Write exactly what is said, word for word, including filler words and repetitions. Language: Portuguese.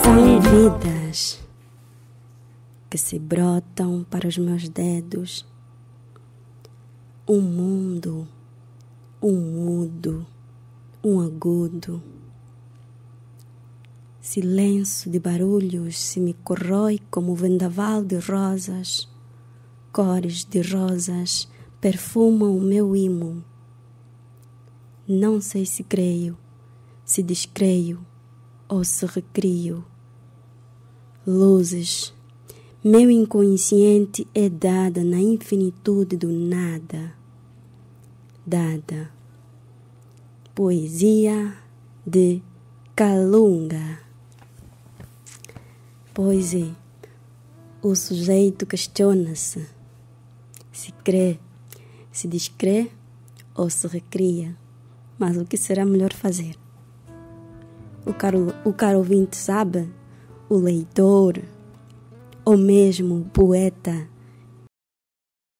São vidas que se brotam para os meus dedos. Um mundo, um mudo, um agudo. Silêncio de barulhos se me corrói como vendaval de rosas. Cores de rosas perfumam o meu imo. Não sei se creio, se descreio ou se recrio. Luzes, meu inconsciente é dada na infinitude do nada. Dada. Poesia de Calunga. Pois é, o sujeito questiona-se se crê, se descrê ou se recria. Mas o que será melhor fazer? O caro, o caro ouvinte sabe, o leitor, ou mesmo o poeta,